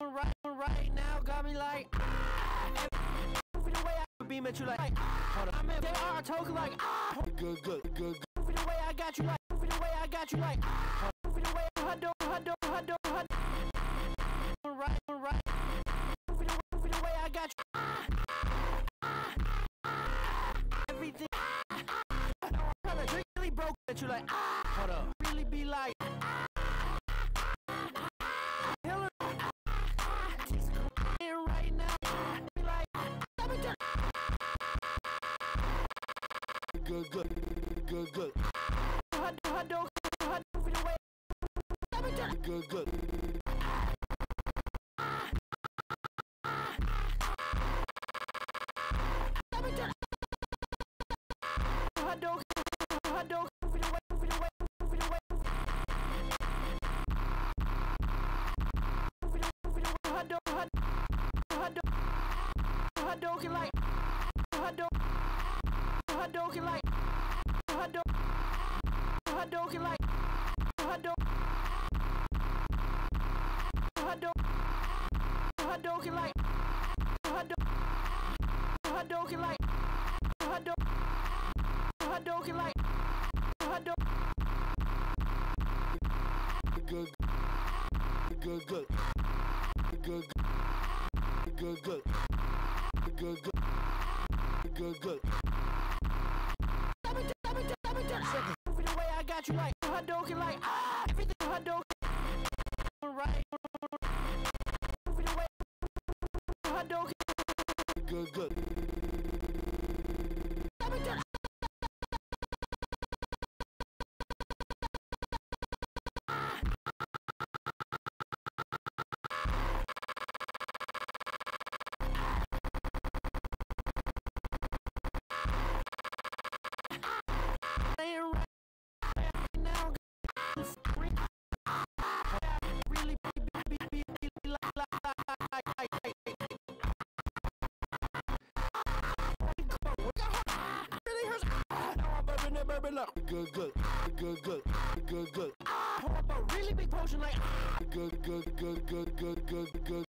right now got me like the way I beam at you like hold on. I'm in JR talking like good. The way I got you like the way I got you like the way hundo. Right. The way I got you. Everything. I'm trying to really broke at you like hold up. Really be like. Right now, be like, good. Good. Hadoken like Hadoken like Hadoken like Hadoken like Hadoken like Hadoken like good. The way I got you like Hadoken like everything Hadoken right. The way Hadoken good. Good. Pour up a really big potion like good.